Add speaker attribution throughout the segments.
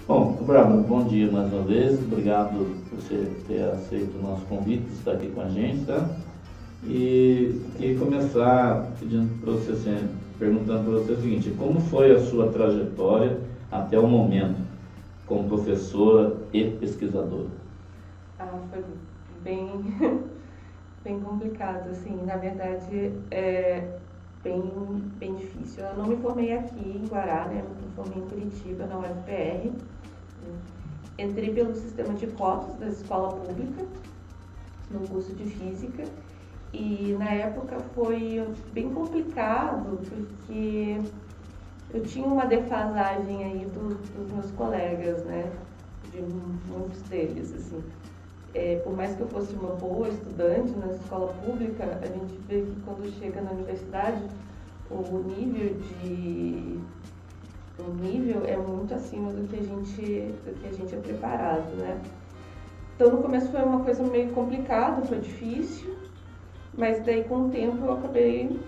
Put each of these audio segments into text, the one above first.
Speaker 1: Bom, Bárbara, bom dia mais uma vez. Obrigado por você ter aceito o nosso convite, estar aqui com a gente, tá? E queria começar pedindo para você, assim, perguntando para você o seguinte: como foi a sua trajetória até o momento como professora e pesquisadora?
Speaker 2: Foi bem, bem complicado, assim, na verdade bem difícil. Eu não me formei aqui em Guará, né? Eu me formei em Curitiba, na UFPR. Entrei pelo sistema de cotas da escola pública, no curso de Física, e na época foi bem complicado, porque eu tinha uma defasagem aí dos meus colegas, né? De muitos deles, assim. Por mais que eu fosse uma boa estudante na escola pública, a gente vê que quando chega na universidade, o nível é muito acima do que a gente é preparado, né? Então, no começo foi uma coisa meio complicada, foi difícil, mas daí com o tempo eu acabei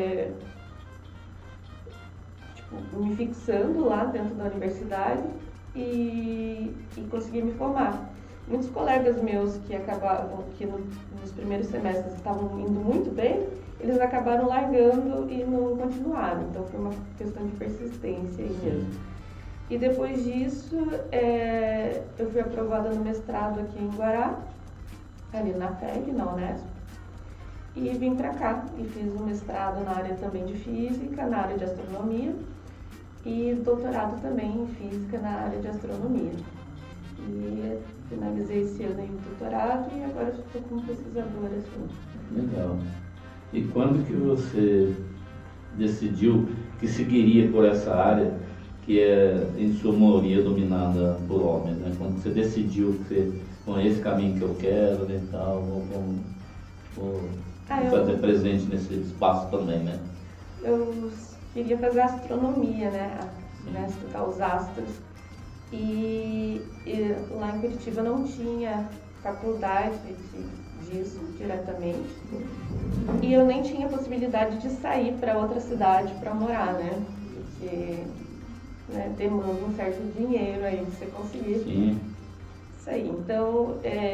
Speaker 2: me fixando lá dentro da universidade e consegui me formar. Muitos colegas meus que nos primeiros semestres estavam indo muito bem, eles acabaram largando e não continuaram. Então foi uma questão de persistência aí mesmo. E depois disso, eu fui aprovada no mestrado aqui em Guará, ali na FEG, na Unesp, e vim para cá e fiz um mestrado na área também de Física, na área de Astronomia, e doutorado também em Física na área de Astronomia. E finalizei esse ano aí o doutorado e agora estou como pesquisadora. Assim.
Speaker 1: Legal. E quando que você decidiu que seguiria por essa área que é, em sua maioria, dominada por homens, né? Quando você decidiu que é esse caminho que eu quero, né, e tal, vou fazer presente nesse espaço também, né?
Speaker 2: Eu queria fazer astronomia, né? Estudar os astros. E lá em Curitiba não tinha faculdade disso diretamente. E eu nem tinha possibilidade de sair para outra cidade para morar, né? Porque demanda um certo dinheiro aí pra você conseguir sair. Então,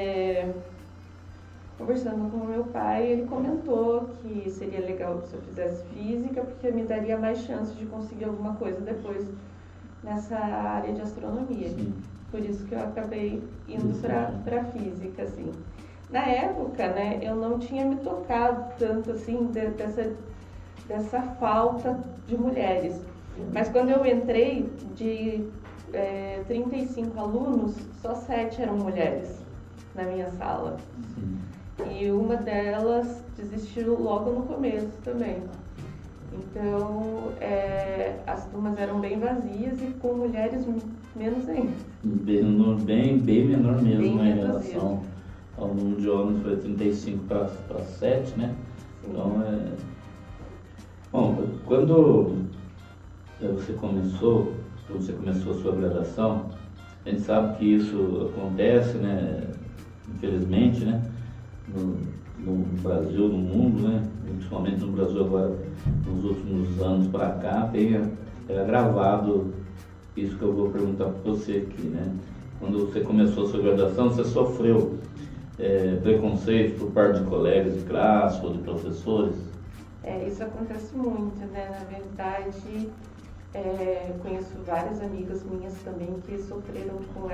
Speaker 2: conversando com o meu pai, ele comentou que seria legal se eu fizesse Física, porque me daria mais chance de conseguir alguma coisa depois nessa área de Astronomia.
Speaker 1: Sim.
Speaker 2: Por isso que eu acabei indo para Física, assim. Na época, né, eu não tinha me tocado tanto, assim, dessa falta de mulheres. Mas quando eu entrei, de 35 alunos, só 7 eram mulheres na minha sala.
Speaker 1: Sim.
Speaker 2: E uma delas desistiu logo no começo também. Então, as turmas eram bem vazias e com mulheres menos ainda.
Speaker 1: Bem menor mesmo,
Speaker 2: bem
Speaker 1: em relação ao número de homens, foi 35 para 7, né? Sim. Então, Bom, quando você começou a sua graduação, a gente sabe que isso acontece, né? Infelizmente, né? No Brasil, no mundo, né? Principalmente no Brasil agora, nos últimos anos para cá, tem agravado isso que eu vou perguntar para você aqui, né? Quando você começou a sua graduação, você sofreu preconceito por parte de colegas de classe ou de professores?
Speaker 2: Isso acontece muito, né? Na verdade, conheço várias amigas minhas também que sofreram com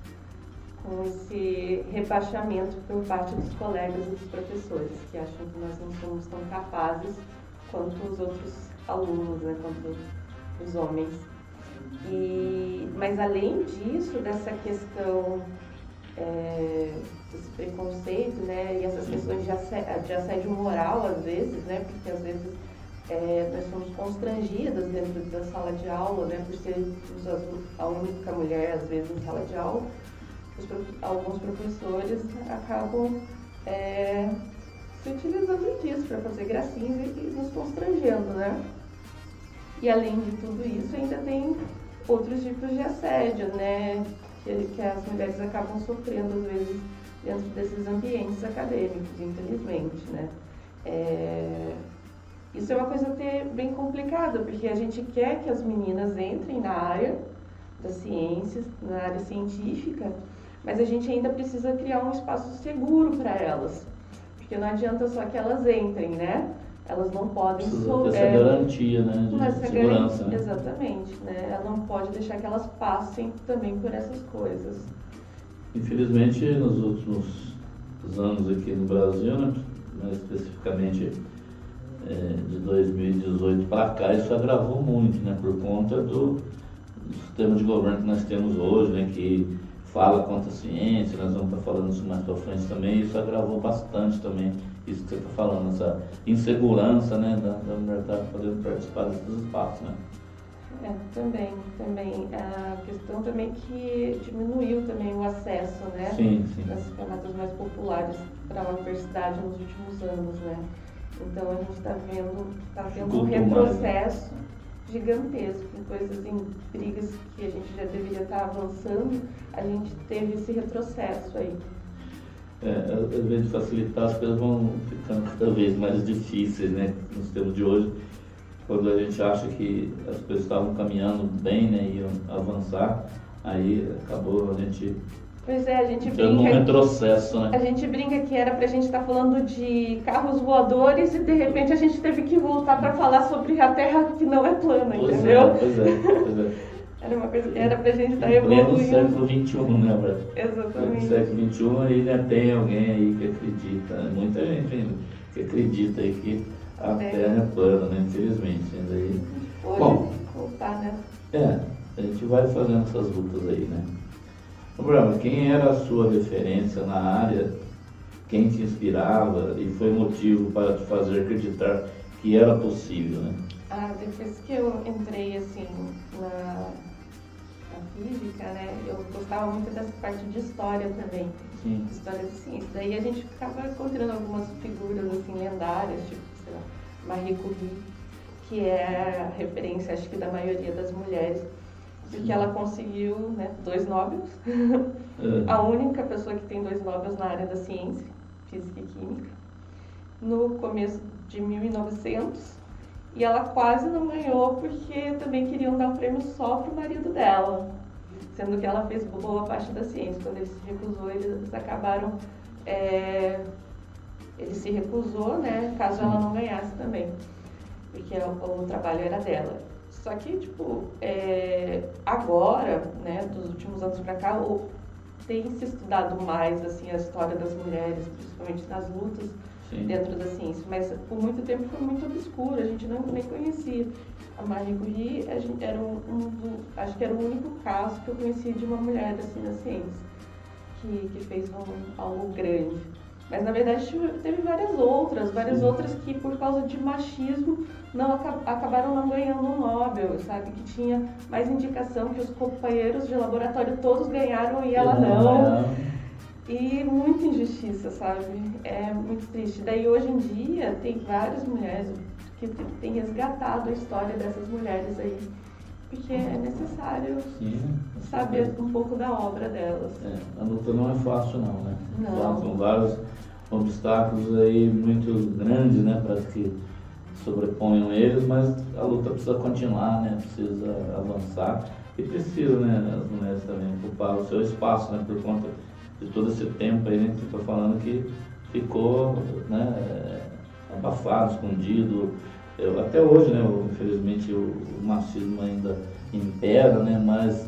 Speaker 2: esse rebaixamento por parte dos colegas e dos professores, que acham que nós não somos tão capazes quanto os outros alunos, né, quanto os homens. Mas além disso, dessa questão desse preconceito, né, e essas questões de assédio moral, às vezes, né, porque às vezes nós somos constrangidas dentro da sala de aula, né, por sermos a única mulher, às vezes, em sala de aula. Alguns professores acabam se utilizando disso para fazer gracinhas e nos constrangendo, né? E além de tudo isso, ainda tem outros tipos de assédio, né? Que as mulheres acabam sofrendo, às vezes, dentro desses ambientes acadêmicos, infelizmente, né? Isso é uma coisa até bem complicada, porque a gente quer que as meninas entrem na área, das ciências, na área científica, mas a gente ainda precisa criar um espaço seguro para elas, porque não adianta só que elas entrem, né? Elas não podem...
Speaker 1: Precisa ter essa garantia, né, de segurança, né?
Speaker 2: Exatamente, né? Ela não pode deixar que elas passem também por essas coisas.
Speaker 1: Infelizmente, nos últimos anos aqui no Brasil, né, mais especificamente de 2018 para cá, isso agravou muito, né, por conta do sistema de governo que nós temos hoje, né, que fala contra a ciência, nós vamos estar falando isso mais para frente também, isso agravou bastante também, isso que você está falando, essa insegurança, né, da mulher estar podendo participar desses espaços, né.
Speaker 2: Também. A questão também que diminuiu também o acesso, né,
Speaker 1: sim.
Speaker 2: das camadas mais populares para a universidade nos últimos anos, né. Então a gente está tendo um retrocesso gigantesco, em coisas, em brigas que a gente já deveria estar avançando, a gente teve esse retrocesso aí.
Speaker 1: Ao invés de facilitar, as coisas vão ficando cada vez mais difíceis, né, nos tempos de hoje. Quando a gente acha que as coisas estavam caminhando bem, né, iam avançar, aí acabou a gente...
Speaker 2: Pois é, a gente
Speaker 1: brinca...
Speaker 2: um
Speaker 1: retrocesso, né?
Speaker 2: A gente brinca que era pra gente estar falando de carros voadores e de repente a gente teve que voltar para falar sobre a Terra que não é plana, entendeu?
Speaker 1: Pois é.
Speaker 2: Era uma coisa que era pra gente estar
Speaker 1: evoluindo.
Speaker 2: evoluindo.
Speaker 1: No século XXI, né, Brad?
Speaker 2: Exatamente.
Speaker 1: No século XXI ainda tem alguém aí que acredita, muita gente ainda que acredita aí que a Terra é plana, né? Infelizmente. Ainda aí...
Speaker 2: Bom, voltar, né?
Speaker 1: A gente vai fazendo essas lutas aí, né? Brama, quem era a sua referência na área, quem te inspirava e foi motivo para te fazer acreditar que era possível, né?
Speaker 2: Depois que eu entrei, assim, na física, né, eu gostava muito dessa parte de história também.
Speaker 1: Sim.
Speaker 2: História de ciência. Daí a gente ficava encontrando algumas figuras, assim, lendárias, tipo, sei lá, Marie Curie, que é a referência, acho que, da maioria das mulheres, porque ela conseguiu, né, 2 Nobels, a única pessoa que tem 2 Nobels na área da ciência, física e química, no começo de 1900, e ela quase não ganhou porque também queriam dar um prêmio só para o marido dela, sendo que ela fez boa parte da ciência. Quando ele se recusou, eles acabaram, ele se recusou, né, caso ela não ganhasse também, porque o trabalho era dela. Só que, tipo, agora, né, dos últimos anos pra cá, tem se estudado mais, assim, a história das mulheres, principalmente nas lutas dentro da ciência. Mas, por muito tempo, foi muito obscuro, a gente nem conhecia. A Marie Curie, acho que era o único caso que eu conhecia de uma mulher, assim, na ciência, que fez algo grande. Mas, na verdade, teve várias outras que, por causa de machismo, acabaram não ganhando um Nobel, sabe? Que tinha mais indicação, que os companheiros de laboratório todos ganharam e ela não. E muita injustiça, sabe? É muito triste. Daí, hoje em dia, tem várias mulheres que têm resgatado a história dessas mulheres aí, porque é necessário saber um pouco da obra delas.
Speaker 1: A luta não é fácil não, né?
Speaker 2: Não.
Speaker 1: São vários obstáculos aí muito grandes, né, para que sobreponham eles, mas a luta precisa continuar, né, precisa avançar e precisa, né, as mulheres também ocupar o seu espaço, né, por conta de todo esse tempo aí, né, que você está falando que ficou, né, abafado, escondido. Até hoje, né, infelizmente o machismo ainda impera, né, mas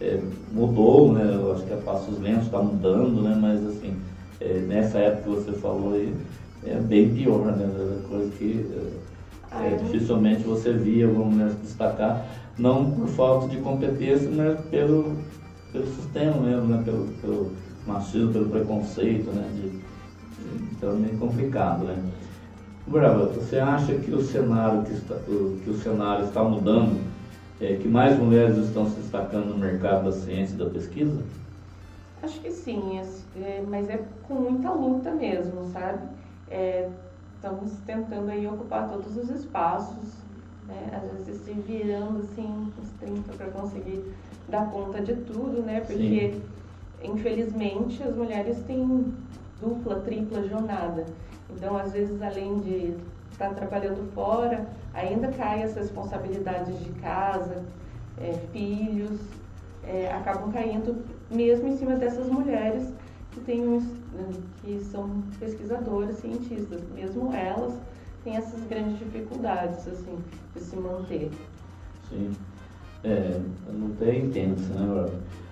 Speaker 1: mudou, né, eu acho que a passos lentos está mudando, né, mas assim, nessa época que você falou aí, é bem pior, né, coisa que dificilmente você via alguma mulher se destacar, não por falta de competência, mas pelo sistema mesmo, né, pelo machismo, pelo preconceito, né, então é meio complicado, né. Brava, você acha que o cenário está mudando, que mais mulheres estão se destacando no mercado da ciência e da pesquisa?
Speaker 2: Acho que sim, mas é com muita luta mesmo, sabe? Estamos tentando aí ocupar todos os espaços, né? Às vezes se virando assim, uns 30 para conseguir dar conta de tudo, né? Porque, infelizmente, as mulheres têm dupla, tripla jornada. Então, às vezes, além de estar trabalhando fora, ainda cai as responsabilidades de casa, filhos, acabam caindo mesmo em cima dessas mulheres que são pesquisadoras, cientistas. Mesmo elas têm essas grandes dificuldades assim, de se manter.
Speaker 1: Sim. Não tem intensa, né, Bárbara?